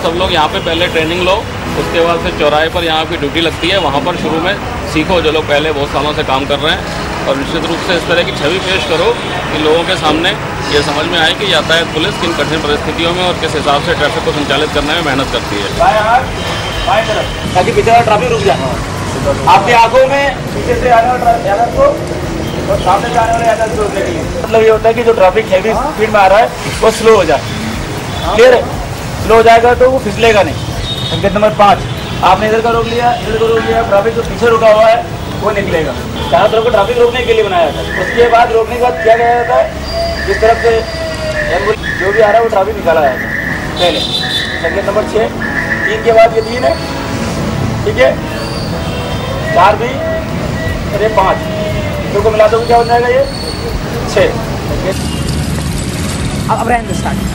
सब लोग यहाँ पे पहले ट्रेनिंग लो, उसके बाद फिर चौराहे पर यहाँ की ड्यूटी लगती है, वहाँ पर शुरू में सीखो जो लोग पहले बहुत सालों से काम कर रहे हैं, और निश्चित रूप से इस तरह की छवि पेश करो कि लोगों के सामने ये समझ में आए कि यातायात पुलिस किन कठिन परिस्थितियों में और किस हिसाब से ट्रैफिक को संचालित करने में मेहनत करती है, ताकि पीछे ट्रैफिक रुक जाए। आपकी आंखों में पीछे से आने वाला यातायात को और सामने से आने वाले यातायात को रोकने के लिए मतलब ये होता है कि जो ट्रैफिक हैवी स्पीड में आ रहा है वो स्लो हो जाए। फिर स्लो हो जाएगा तो वो फिसलेगा नहीं। संकेत नंबर 5, आपने इधर का रोक लिया, इधर को रोक लिया, ट्रैफिक जो पीछे रुका हुआ है वो निकलेगा। चारों तरफ को ट्रैफिक रोकने के लिए बनाया जाता है। उसके बाद रोकने के बाद क्या किया जाता है, जिस तरफ से जो भी आ रहा है वो ट्रैफिक निकाला जाता है पहले। संकेत नंबर 6, 3 के बाद ये 3 है, ठीक है, 4 भी और ये 5, दो को मिला दो क्या हो जाएगा ये 6। अब रहने स्टार्ट।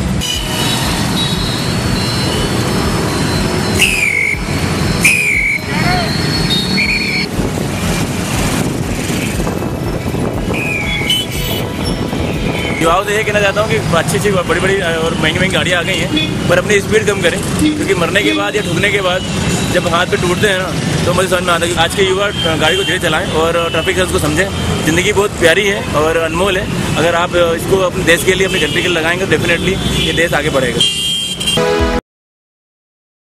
युवाओं से ये कहना चाहता हूँ कि अच्छी बड़ी बड़ी और महंगी गाड़ियाँ आ गई हैं, पर अपनी स्पीड कम करें, क्योंकि मरने के बाद या ठुकने के बाद जब हाथ पे टूटते हैं ना, तो मुझे समझ में आता है कि आज के युवा गाड़ी को धीरे चलाएं और ट्रैफिक सेंस को समझें। ज़िंदगी बहुत प्यारी है और अनमोल है। अगर आप इसको अपने देश के लिए, अपनी कंट्री के लिए लगाएंगे तो डेफिनेटली ये देश आगे बढ़ेगा।